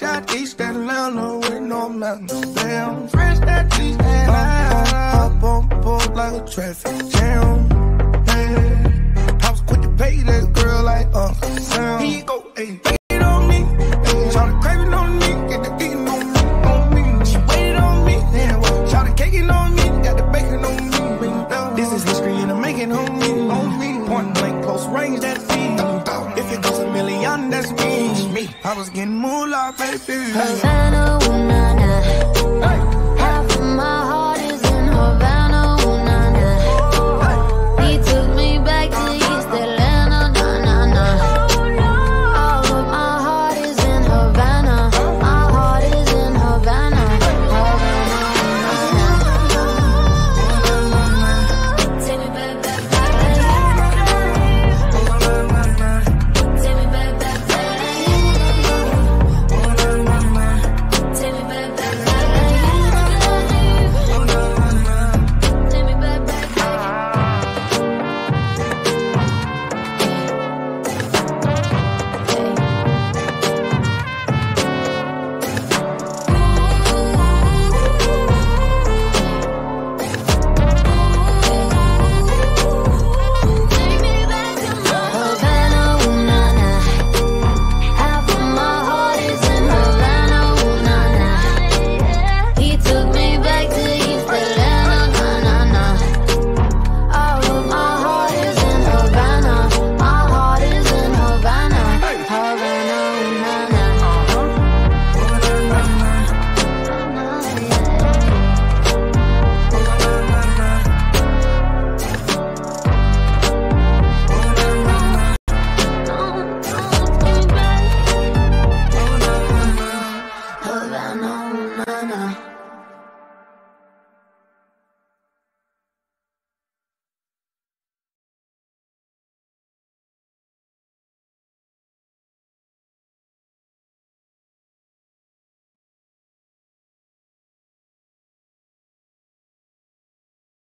out East Atlanta with no mountains. Damn, fresh that East Atlanta. Up on board like a traffic jam. Yeah. I was quick to pay that girl like Uncle Sam. Here you go, ayy. Take it on me. Shawty craving on me. Get the eating on me. She waited on me. Damn, shawty caking on me. Got the bacon on me. This is history and I'm making on me. Point blank, close range, that's me. If it goes a million, that's me. I was getting moolah, baby.